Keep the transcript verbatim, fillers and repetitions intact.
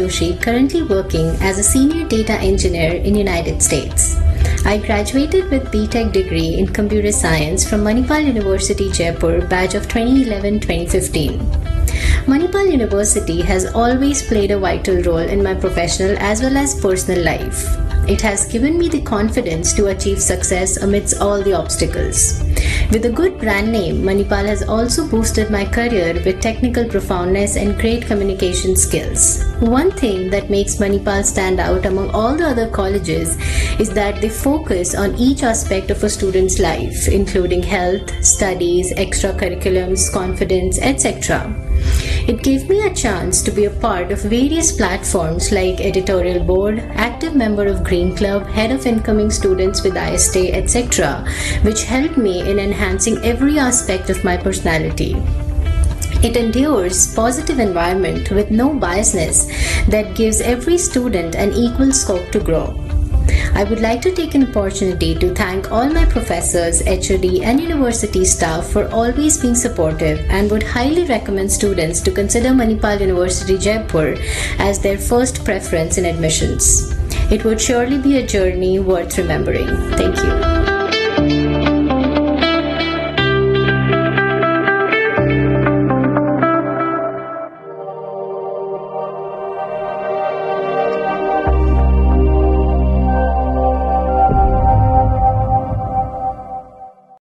Joshi, currently working as a senior data engineer in United States. I graduated with B Tech degree in Computer Science from Manipal University, Jaipur, batch of twenty eleven to twenty fifteen. Manipal University has always played a vital role in my professional as well as personal life. It has given me the confidence to achieve success amidst all the obstacles. With a good brand name, Manipal has also boosted my career with technical profoundness and great communication skills. One thing that makes Manipal stand out among all the other colleges is that they focus on each aspect of a student's life, including health, studies, extracurriculums, confidence, et cetera. It gave me a chance to be a part of various platforms like editorial board, active member of Green Club, head of incoming students with I S T, et cetera, which helped me in enhancing every aspect of my personality. It endures positive environment with no biasness that gives every student an equal scope to grow. I would like to take an opportunity to thank all my professors, H O D and university staff for always being supportive, and would highly recommend students to consider Manipal University, Jaipur as their first preference in admissions. It would surely be a journey worth remembering. Thank you.